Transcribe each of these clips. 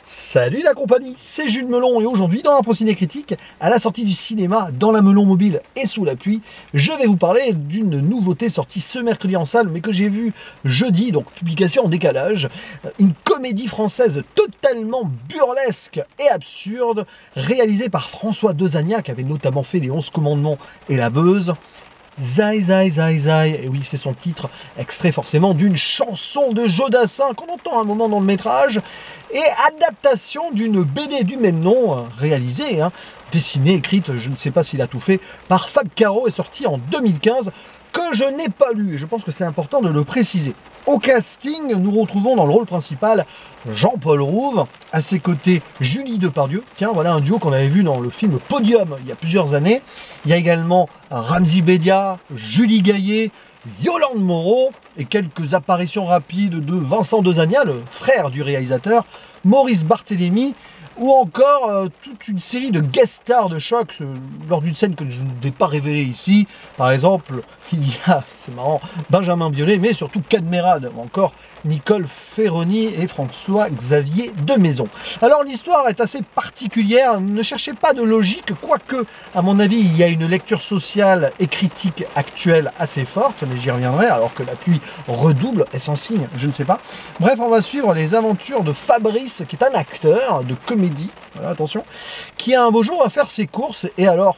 Salut la compagnie, c'est Jules Melon et aujourd'hui dans un Ciné Critique, à la sortie du cinéma, dans la Melon Mobile et sous la pluie, je vais vous parler d'une nouveauté sortie ce mercredi en salle mais que j'ai vue jeudi, donc publication en décalage, une comédie française totalement burlesque et absurde, réalisée par François Dezania qui avait notamment fait Les 11 Commandements et La Beuse. Zai Zai Zai Zai, et oui c'est son titre, extrait forcément d'une chanson de Jodassin qu'on entend un moment dans le métrage, et adaptation d'une BD du même nom, réalisée, dessinée, écrite, je ne sais pas s'il a tout fait, par Fab Caro, et sortie en 2015, que je n'ai pas lu, et je pense que c'est important de le préciser. Au casting, nous retrouvons dans le rôle principal Jean-Paul Rouve, à ses côtés Julie Depardieu, tiens voilà un duo qu'on avait vu dans le film Podium il y a plusieurs années. Il y a également Ramzy Bedia, Julie Gaillet, Yolande Moreau et quelques apparitions rapides de Vincent Dezania, le frère du réalisateur, Maurice Barthélémy, ou encore toute une série de guest stars de choc lors d'une scène que je ne vais pas révéler ici. Par exemple, il y a, c'est marrant, Benjamin Biolay, mais surtout Cadmerade, ou encore Nicole Ferroni et François-Xavier de Maison. Alors l'histoire est assez particulière, ne cherchez pas de logique, quoique, à mon avis, il y a une lecture sociale et critique actuelle assez forte, mais j'y reviendrai, alors que la pluie redouble, est-ce un signe? Je ne sais pas. Bref, on va suivre les aventures de Fabrice, qui est un acteur de comédie, voilà, attention, qui un beau jour va faire ses courses, et alors,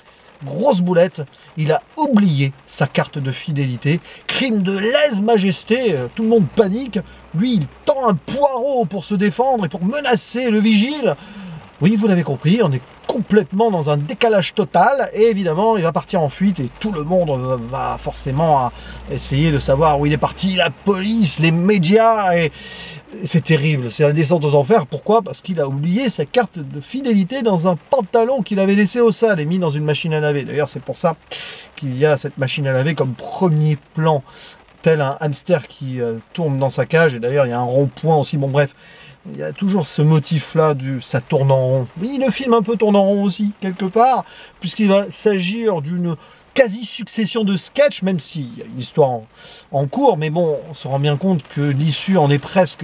grosse boulette, il a oublié sa carte de fidélité. Crime de lèse-majesté, tout le monde panique. Lui, il tend un poireau pour se défendre et pour menacer le vigile. Oui, vous l'avez compris, on est complètement dans un décalage total. Et évidemment, il va partir en fuite et tout le monde va forcément essayer de savoir où il est parti. La police, les médias, et c'est terrible, c'est la descente aux enfers. Pourquoi? Parce qu'il a oublié sa carte de fidélité dans un pantalon qu'il avait laissé au sale et mis dans une machine à laver. D'ailleurs, c'est pour ça qu'il y a cette machine à laver comme premier plan, tel un hamster qui tourne dans sa cage. Et d'ailleurs, il y a un rond-point aussi. Bon, bref, il y a toujours ce motif-là du ça tourne en rond. Oui, le film un peu tourne en rond aussi, quelque part, puisqu'il va s'agir d'une quasi-succession de sketchs, même s'il y a une histoire en cours, mais bon, on se rend bien compte que l'issue en est presque...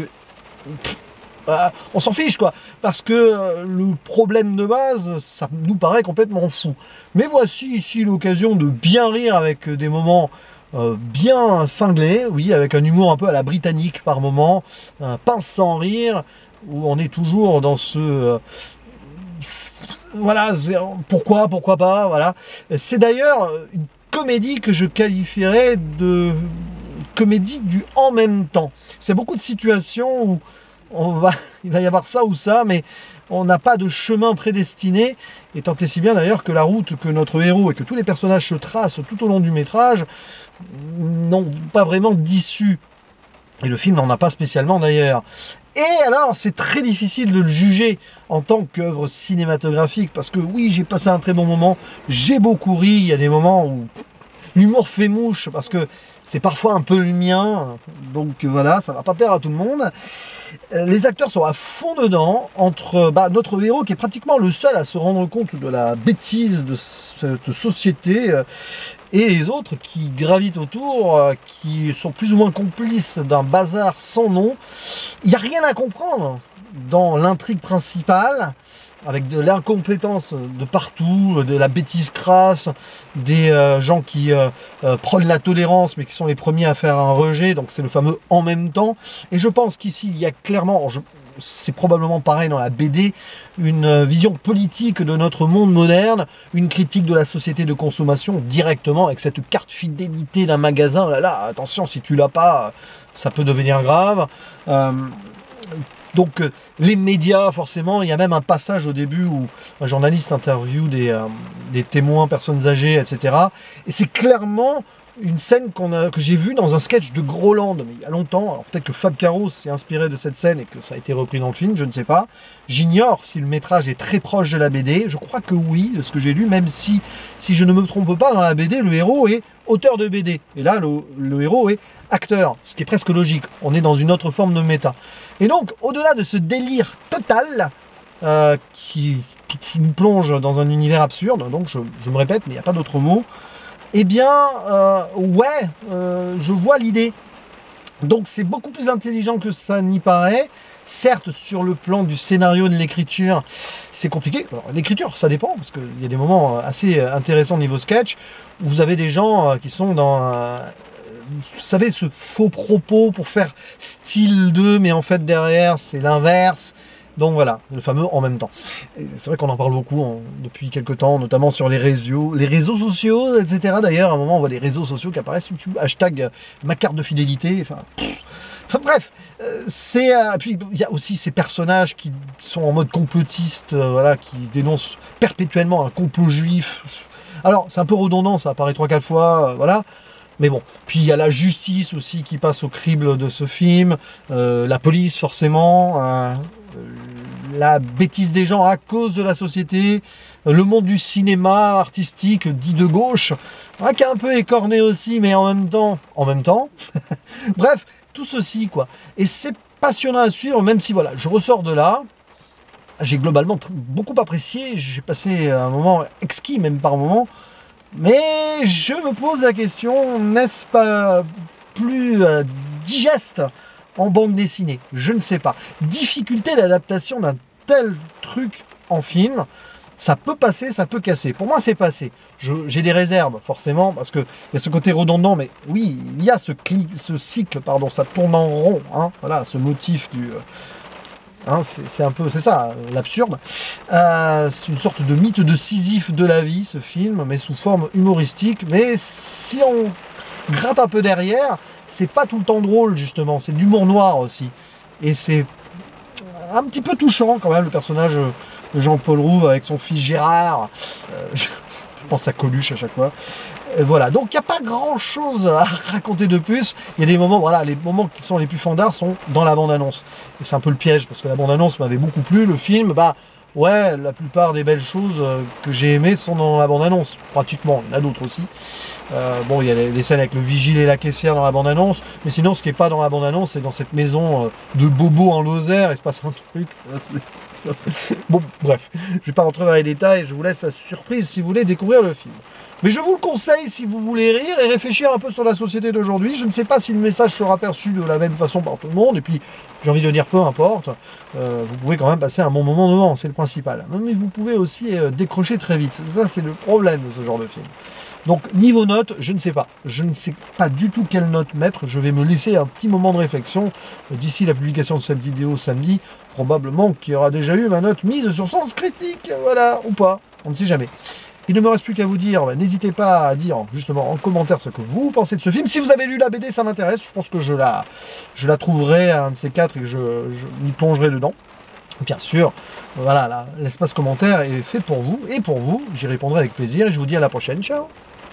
on s'en fiche, quoi, parce que le problème de base, ça nous paraît complètement fou. Mais voici ici l'occasion de bien rire avec des moments bien cinglés, oui, avec un humour un peu à la britannique par moment, un pince sans rire, où on est toujours dans ce... voilà, pourquoi pas, voilà. C'est d'ailleurs une comédie que je qualifierais de comédie du en même temps. C'est beaucoup de situations où il va y avoir ça ou ça, mais on n'a pas de chemin prédestiné, et tant et si bien d'ailleurs que la route que notre héros et que tous les personnages se tracent tout au long du métrage n'ont pas vraiment d'issue. Et le film n'en a pas spécialement d'ailleurs. Et alors, c'est très difficile de le juger en tant qu'œuvre cinématographique, parce que oui, j'ai passé un très bon moment, j'ai beaucoup ri, il y a des moments où l'humour fait mouche, parce que c'est parfois un peu le mien, donc voilà, ça va pas plaire à tout le monde. Les acteurs sont à fond dedans, entre notre héros qui est pratiquement le seul à se rendre compte de la bêtise de cette société, et les autres qui gravitent autour, qui sont plus ou moins complices d'un bazar sans nom. Il n'y a rien à comprendre dans l'intrigue principale, avec de l'incompétence de partout, de la bêtise crasse, des gens qui prônent la tolérance, mais qui sont les premiers à faire un rejet, donc c'est le fameux « en même temps ». Et je pense qu'ici, il y a clairement... c'est probablement pareil dans la BD, une vision politique de notre monde moderne, une critique de la société de consommation directement avec cette carte fidélité d'un magasin. Oh là là, attention, si tu l'as pas, ça peut devenir grave. Donc les médias, forcément, il y a même un passage au début où un journaliste interviewe des témoins, personnes âgées, etc. Et c'est clairement une scène que j'ai vue dans un sketch de Groland, mais il y a longtemps. Alors peut-être que Fab Caro s'est inspiré de cette scène et que ça a été repris dans le film, je ne sais pas. J'ignore si le métrage est très proche de la BD. Je crois que oui, de ce que j'ai lu, même si je ne me trompe pas, dans la BD, le héros est auteur de BD. Et là, le héros est acteur, ce qui est presque logique. On est dans une autre forme de méta. Et donc, au-delà de ce délire total qui nous plonge dans un univers absurde, donc je me répète, mais il n'y a pas d'autre mot, eh bien, je vois l'idée. Donc c'est beaucoup plus intelligent que ça n'y paraît. Certes, sur le plan du scénario, de l'écriture, c'est compliqué. L'écriture, ça dépend, parce qu'il y a des moments assez intéressants niveau sketch, où vous avez des gens qui sont dans, vous savez, ce faux propos pour faire style 2, mais en fait derrière, c'est l'inverse. Donc voilà, le fameux en même temps. C'est vrai qu'on en parle beaucoup depuis quelques temps, notamment sur les réseaux sociaux, etc. D'ailleurs, à un moment, on voit des réseaux sociaux qui apparaissent, YouTube, hashtag ma carte de fidélité, enfin bref, puis il y a aussi ces personnages qui sont en mode complotiste, voilà, qui dénoncent perpétuellement un complot juif. Alors, c'est un peu redondant, ça apparaît 3-4 fois, voilà. Mais bon, puis il y a la justice aussi qui passe au crible de ce film, la police forcément, la bêtise des gens à cause de la société, le monde du cinéma artistique dit de gauche, hein, qui est un peu écorné aussi, mais en même temps, bref, tout ceci quoi. Et c'est passionnant à suivre, même si voilà, je ressors de là, j'ai globalement beaucoup apprécié, j'ai passé un moment exquis même par moment, mais je me pose la question, n'est-ce pas plus digeste en bande dessinée? Je ne sais pas. Difficulté d'adaptation d'un tel truc en film, ça peut passer, ça peut casser. Pour moi, c'est passé. J'ai des réserves, forcément, parce qu'il y a ce côté redondant, mais oui, il y a ce cycle, pardon, ça tourne en rond, hein, voilà, ce motif du... Hein, c'est ça, l'absurde. C'est une sorte de mythe de Sisyphe de la vie, ce film, mais sous forme humoristique. Mais si on gratte un peu derrière, c'est pas tout le temps drôle, justement. C'est de l'humour noir aussi. Et c'est un petit peu touchant, quand même, le personnage de Jean-Paul Rouve avec son fils Gérard. Je pense à Coluche à chaque fois. Et voilà, donc il n'y a pas grand chose à raconter de plus. Il y a des moments, voilà, les moments qui sont les plus fandards sont dans la bande-annonce. Et c'est un peu le piège, parce que la bande-annonce m'avait beaucoup plu. Le film, bah ouais, la plupart des belles choses que j'ai aimées sont dans la bande-annonce, pratiquement. Il y en a d'autres aussi. Bon, il y a les scènes avec le vigile et la caissière dans la bande-annonce, mais sinon, ce qui n'est pas dans la bande-annonce, c'est dans cette maison de Bobo en Lozère, il se passe un truc. Bon, bref, je ne vais pas rentrer dans les détails, je vous laisse la surprise si vous voulez découvrir le film. Mais je vous le conseille si vous voulez rire et réfléchir un peu sur la société d'aujourd'hui. Je ne sais pas si le message sera perçu de la même façon par tout le monde. Et puis, j'ai envie de dire, peu importe. Vous pouvez quand même passer un bon moment devant, c'est le principal. Mais vous pouvez aussi décrocher très vite. Ça, c'est le problème de ce genre de film. Donc, niveau note, je ne sais pas. Je ne sais pas du tout quelle note mettre. Je vais me laisser un petit moment de réflexion d'ici la publication de cette vidéo samedi. Probablement qu'il y aura déjà eu ma note mise sur Sens Critique. Voilà, ou pas. On ne sait jamais. Il ne me reste plus qu'à vous dire, n'hésitez pas à dire justement en commentaire ce que vous pensez de ce film. Si vous avez lu la BD, ça m'intéresse. Je pense que je la trouverai à un de ces quatre et que je m'y plongerai dedans. Bien sûr, voilà, l'espace commentaire est fait pour vous et pour vous. J'y répondrai avec plaisir et je vous dis à la prochaine. Ciao!